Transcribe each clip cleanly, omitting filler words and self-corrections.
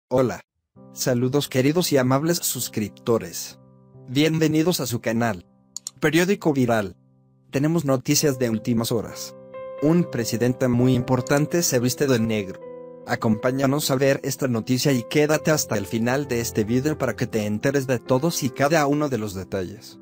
Hola. Saludos queridos y amables suscriptores. Bienvenidos a su canal. Periódico Viral. Tenemos noticias de últimas horas. Un presidente muy importante se viste de negro. Acompáñanos a ver esta noticia y quédate hasta el final de este video para que te enteres de todos y cada uno de los detalles.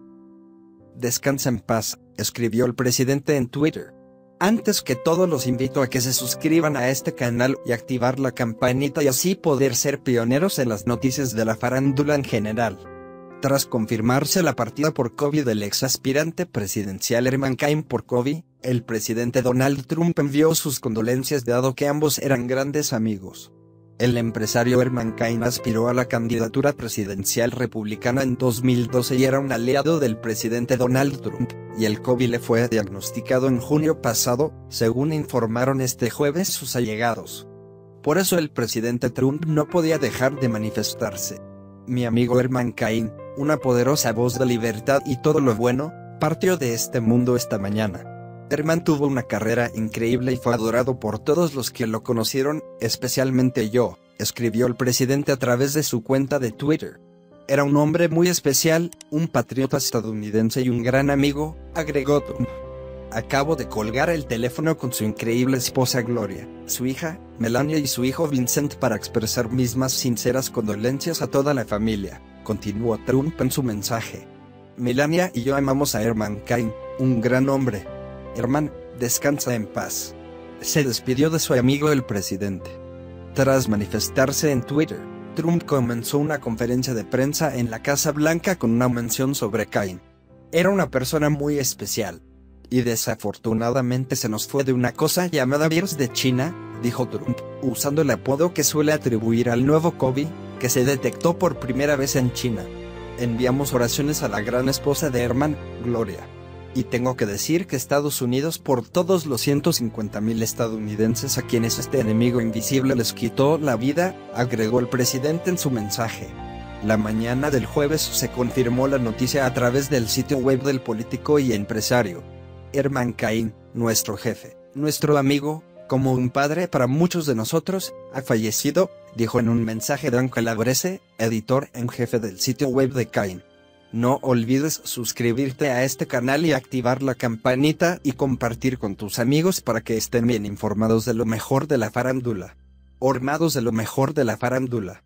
Descansa en paz, escribió el presidente en Twitter. Antes que todo los invito a que se suscriban a este canal y activar la campanita y así poder ser pioneros en las noticias de la farándula en general. Tras confirmarse la partida por COVID del ex aspirante presidencial Herman Cain por COVID, el presidente Donald Trump envió sus condolencias dado que ambos eran grandes amigos. El empresario Herman Cain aspiró a la candidatura presidencial republicana en 2012 y era un aliado del presidente Donald Trump, y el COVID le fue diagnosticado en junio pasado, según informaron este jueves sus allegados. Por eso el presidente Trump no podía dejar de manifestarse. Mi amigo Herman Cain, una poderosa voz de libertad y todo lo bueno, partió de este mundo esta mañana. Herman tuvo una carrera increíble y fue adorado por todos los que lo conocieron, especialmente yo, escribió el presidente a través de su cuenta de Twitter. Era un hombre muy especial, un patriota estadounidense y un gran amigo, agregó Trump. Acabo de colgar el teléfono con su increíble esposa Gloria, su hija, Melania y su hijo Vincent para expresar mis más sinceras condolencias a toda la familia, continuó Trump en su mensaje. Melania y yo amamos a Herman Cain, un gran hombre. Herman, descansa en paz. Se despidió de su amigo el presidente. Tras manifestarse en Twitter, Trump comenzó una conferencia de prensa en la Casa Blanca con una mención sobre Cain. Era una persona muy especial. Y desafortunadamente se nos fue de una cosa llamada virus de China, dijo Trump, usando el apodo que suele atribuir al nuevo COVID, que se detectó por primera vez en China. Enviamos oraciones a la gran esposa de Herman, Gloria. Y tengo que decir que Estados Unidos por todos los 150,000 estadounidenses a quienes este enemigo invisible les quitó la vida, agregó el presidente en su mensaje. La mañana del jueves se confirmó la noticia a través del sitio web del político y empresario. Herman Cain, nuestro jefe, nuestro amigo, como un padre para muchos de nosotros, ha fallecido, dijo en un mensaje Don Calabrese, editor en jefe del sitio web de Cain. No olvides suscribirte a este canal y activar la campanita y compartir con tus amigos para que estén bien informados de lo mejor de la farándula. Ormados de lo mejor de la farándula.